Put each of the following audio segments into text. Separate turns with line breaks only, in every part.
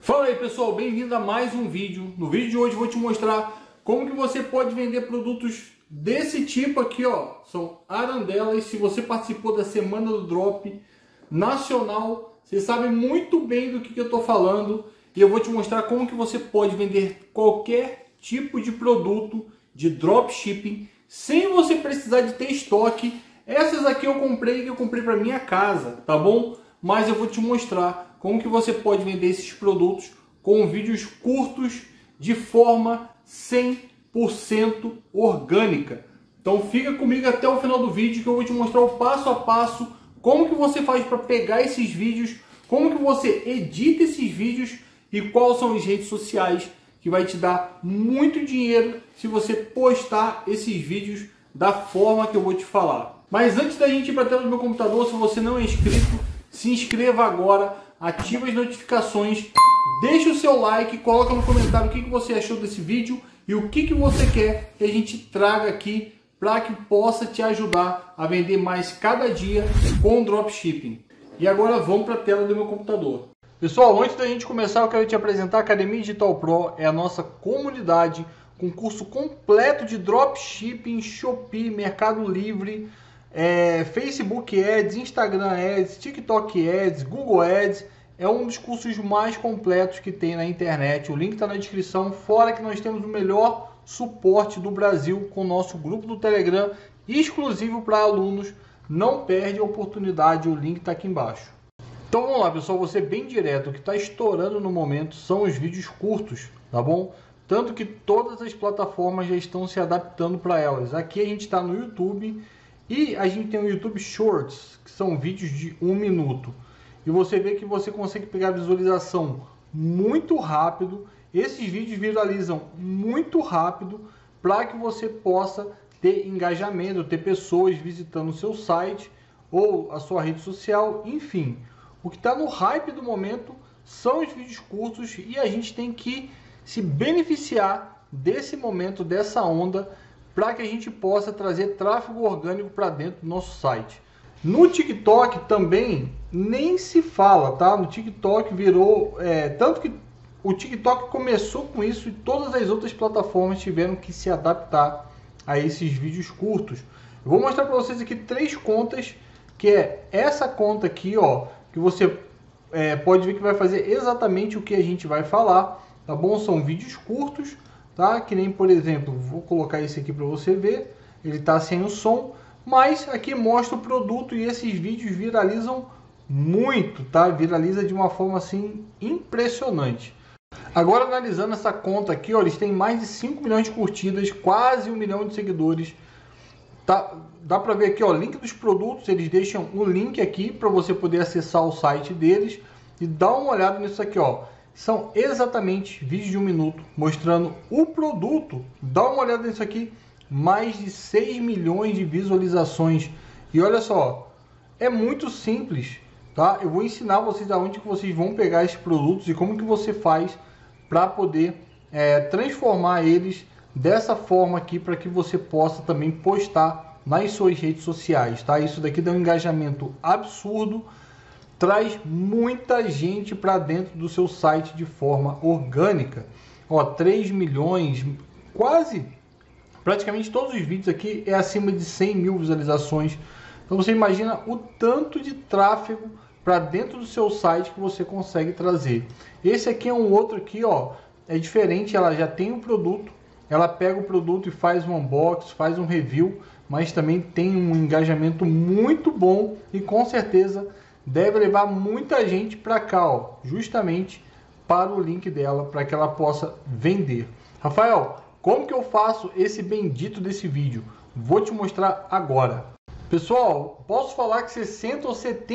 Fala aí pessoal, bem-vindo a mais um vídeo. No vídeo de hoje eu vou te mostrar como que você pode vender produtos desse tipo aqui, ó. São arandelas. Se você participou da semana do drop nacional, você sabe muito bem do que eu tô falando. E eu vou te mostrar como que você pode vender qualquer tipo de produto de dropshipping sem você precisar de ter estoque. Essas aqui eu comprei para minha casa, tá bom? Mas eu vou te mostrar como que você pode vender esses produtos com vídeos curtos de forma 100% orgânica. Então fica comigo até o final do vídeo que eu vou te mostrar o passo a passo, como que você faz para pegar esses vídeos, como que você edita esses vídeos e quais são as redes sociais que vai te dar muito dinheiro se você postar esses vídeos da forma que eu vou te falar. Mas antes da gente ir para a tela do meu computador, se você não é inscrito, se inscreva agora, ative as notificações, deixe o seu like, coloca no comentário o que você achou desse vídeo e o que você quer que a gente traga aqui para que possa te ajudar a vender mais cada dia com dropshipping. E agora vamos para a tela do meu computador. Pessoal, antes da gente começar, eu quero te apresentar a Academia Digital Pro, é a nossa comunidade com curso completo de dropshipping, Shopee, Mercado Livre, Facebook Ads, Instagram Ads, TikTok Ads, Google Ads. É um dos cursos mais completos que tem na internet. O link está na descrição. Fora que nós temos o melhor suporte do Brasil com o nosso grupo do Telegram, exclusivo para alunos. Não perde a oportunidade, o link está aqui embaixo. Então vamos lá, pessoal, vou ser bem direto. O que está estourando no momento são os vídeos curtos, tá bom? Tanto que todas as plataformas já estão se adaptando para elas. Aqui a gente está no YouTube e a gente tem o YouTube Shorts, que são vídeos de 1 minuto. E você vê que você consegue pegar visualização muito rápido. Esses vídeos viralizam muito rápido para que você possa ter engajamento, ter pessoas visitando o seu site ou a sua rede social, enfim. O que está no hype do momento são os vídeos curtos e a gente tem que se beneficiar desse momento, dessa onda, para que a gente possa trazer tráfego orgânico para dentro do nosso site. No TikTok também nem se fala, tá? No TikTok virou... tanto que o TikTok começou com isso e todas as outras plataformas tiveram que se adaptar a esses vídeos curtos. Eu vou mostrar para vocês aqui 3 contas, que é essa conta aqui, ó, que você pode ver que vai fazer exatamente o que a gente vai falar, tá bom? São vídeos curtos, tá? Que nem, por exemplo, vou colocar esse aqui para você ver, ele tá sem o som, mas aqui mostra o produto e esses vídeos viralizam muito, tá? Viraliza de uma forma assim impressionante. Agora analisando essa conta aqui, ó, eles têm mais de 5 milhões de curtidas, quase 1 milhão de seguidores. Tá, dá para ver aqui, ó, link dos produtos, eles deixam o link aqui para você poder acessar o site deles e dar uma olhada nisso aqui, ó. São exatamente vídeos de 1 minuto mostrando o produto. Dá uma olhada nisso aqui, mais de 6 milhões de visualizações. E olha só, é muito simples, tá? Eu vou ensinar vocês aonde que vocês vão pegar esses produtos e como que você faz para poder transformar eles dessa forma aqui, para que você possa também postar nas suas redes sociais, tá? Isso daqui dá um engajamento absurdo, traz muita gente para dentro do seu site de forma orgânica. Ó, 3 milhões, quase, praticamente todos os vídeos aqui é acima de 100 mil visualizações. Então você imagina o tanto de tráfego para dentro do seu site que você consegue trazer. Esse aqui é um outro aqui, ó, é diferente, ela já tem o produto, ela pega o produto e faz um unboxing, faz um review, mas também tem um engajamento muito bom e com certeza deve levar muita gente para cá, ó, justamente para o link dela, para que ela possa vender. Rafael, como que eu faço esse bendito desse vídeo? Vou te mostrar agora. Pessoal, posso falar que 60 ou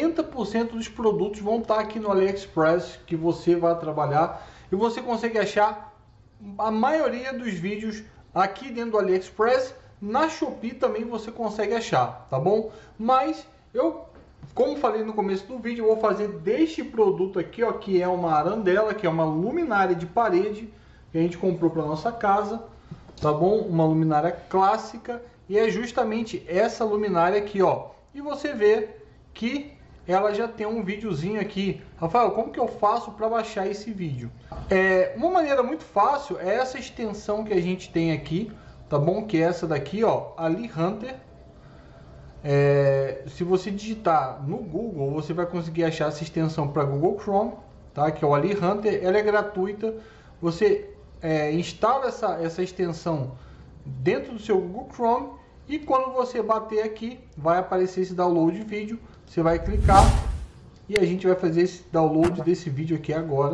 70% dos produtos vão estar aqui no AliExpress que você vai trabalhar e você consegue achar a maioria dos vídeos aqui dentro do AliExpress. Na Shopee também você consegue achar, tá bom? Mas eu, como falei no começo do vídeo, eu vou fazer deste produto aqui, ó, que é uma arandela, que é uma luminária de parede que a gente comprou para nossa casa, tá bom? Uma luminária clássica e é justamente essa luminária aqui, ó. E você vê que ela já tem um videozinho aqui. Rafael, como que eu faço para baixar esse vídeo? Uma maneira muito fácil é essa extensão que a gente tem aqui, tá bom? Que é essa daqui, ó, Ali Hunter. Se você digitar no Google, você vai conseguir achar essa extensão para Google Chrome, tá? Que é o Ali Hunter. Ela é gratuita. Você instala essa extensão dentro do seu Google Chrome e quando você bater aqui, vai aparecer esse download de vídeo. Você vai clicar e a gente vai fazer esse download desse vídeo aqui agora.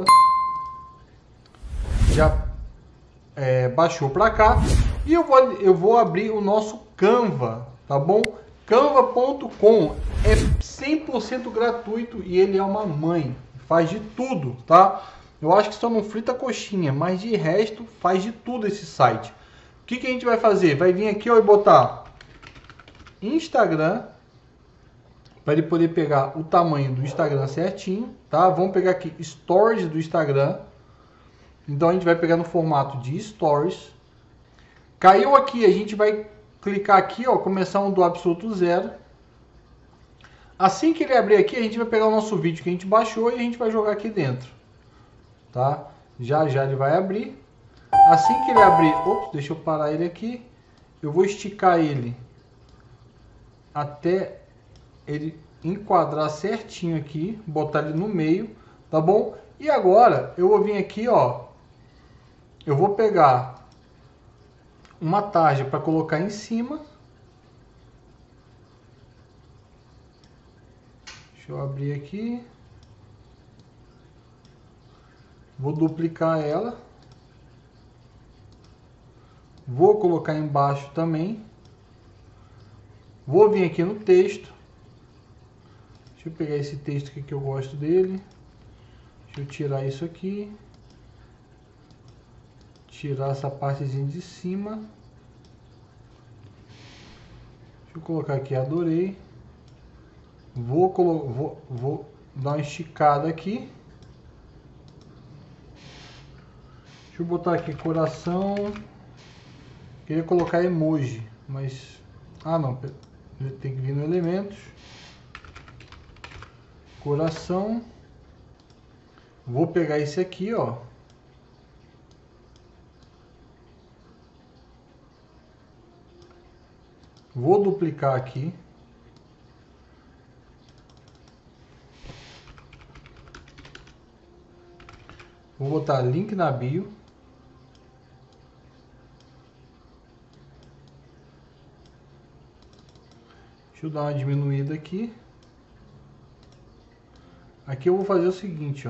Já baixou para cá e eu vou abrir o nosso Canva, tá bom? Canva.com é 100% gratuito e ele é uma mãe, faz de tudo, tá? Eu acho que só não frita coxinha, mas de resto faz de tudo esse site. O que a gente vai fazer? Vai vir aqui, ó, e botar Instagram, para ele poder pegar o tamanho do Instagram certinho, tá? Vamos pegar aqui Stories do Instagram. Então a gente vai pegar no formato de Stories. Caiu aqui, a gente vai clicar aqui, ó, começar um do absoluto zero. Assim que ele abrir aqui, a gente vai pegar o nosso vídeo que a gente baixou e a gente vai jogar aqui dentro, tá? Já ele vai abrir. Assim que ele abrir, ops, deixa eu parar ele aqui. Eu vou esticar ele até ele enquadrar certinho aqui, botar ele no meio, tá bom? E agora eu vou vir aqui, ó, eu vou pegar uma tarja para colocar em cima. Deixa eu abrir aqui. Vou duplicar ela. Vou colocar embaixo também. Vou vir aqui no texto. Deixa eu pegar esse texto aqui que eu gosto dele. Deixa eu tirar isso aqui. Tirar essa partezinha de cima. Deixa eu colocar aqui, adorei. Vou dar uma esticada aqui. Deixa eu botar aqui coração. Queria colocar emoji, mas... Ah, não. Tem que vir no elementos. Coração. Vou pegar esse aqui, ó. Vou duplicar aqui. Vou botar link na bio. Deixa eu dar uma diminuída aqui. Aqui eu vou fazer o seguinte, ó.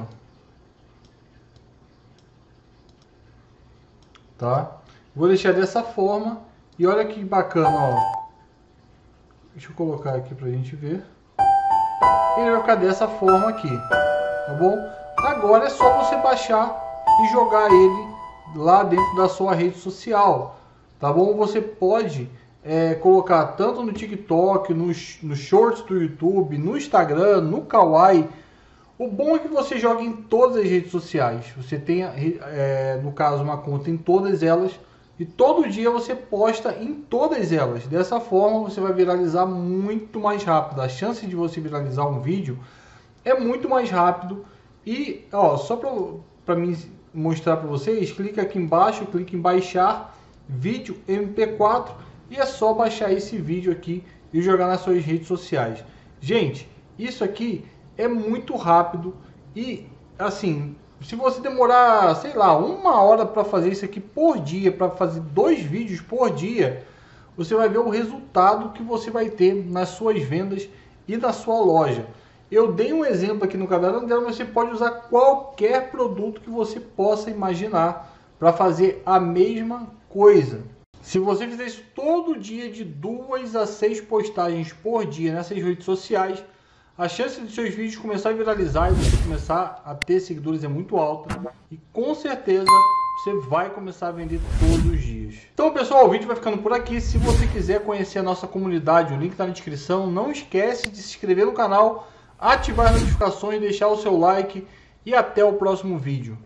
Tá? Vou deixar dessa forma. E olha que bacana, ó. Deixa eu colocar aqui pra gente ver. Ele vai ficar dessa forma aqui, tá bom? Agora é só você baixar e jogar ele lá dentro da sua rede social, tá bom? Você pode colocar tanto no TikTok, no Shorts do YouTube, no Instagram, no Kawaii. O bom é que você joga em todas as redes sociais. Você tem, no caso, uma conta em todas elas. E todo dia você posta em todas elas. Dessa forma você vai viralizar muito mais rápido. A chance de você viralizar um vídeo é muito mais rápido. E ó, só para mim mostrar para vocês, clica aqui embaixo, clica em baixar vídeo MP4 e é só baixar esse vídeo aqui e jogar nas suas redes sociais. Gente, isso aqui é muito rápido e assim, se você demorar, sei lá, 1 hora para fazer isso aqui por dia, para fazer 2 vídeos por dia, você vai ver o resultado que você vai ter nas suas vendas e na sua loja. Eu dei um exemplo aqui no canal Arandela, mas você pode usar qualquer produto que você possa imaginar para fazer a mesma coisa. Se você fizer isso todo dia, de 2 a 6 postagens por dia nessas redes sociais, a chance de seus vídeos começar a viralizar e você começar a ter seguidores é muito alta. E com certeza você vai começar a vender todos os dias. Então pessoal, o vídeo vai ficando por aqui. Se você quiser conhecer a nossa comunidade, o link está na descrição. Não esquece de se inscrever no canal, ativar as notificações, deixar o seu like e até o próximo vídeo.